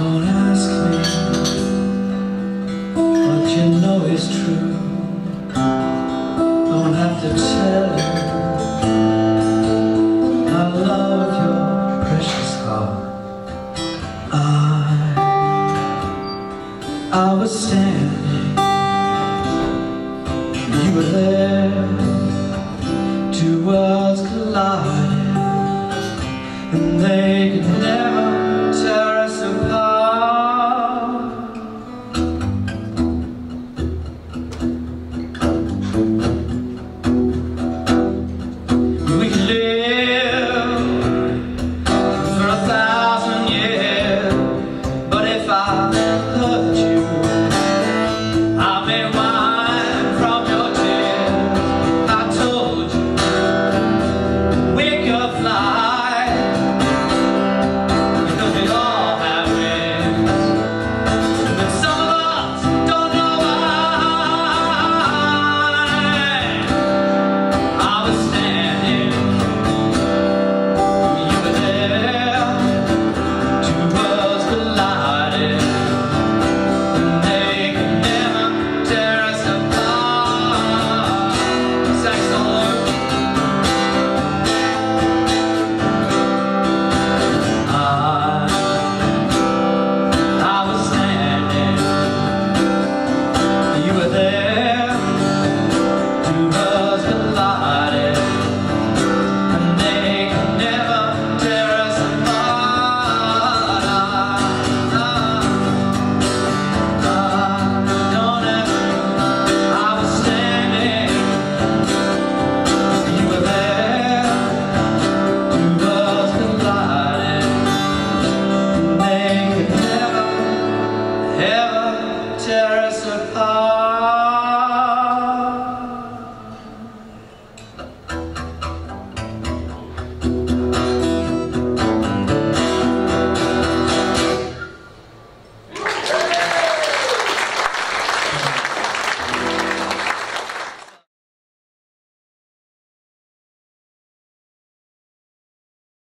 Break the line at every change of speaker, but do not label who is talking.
Don't ask me what you know is true. Don't have to tell you I love your precious heart. I was standing, you were there. Two worlds collided, and they could never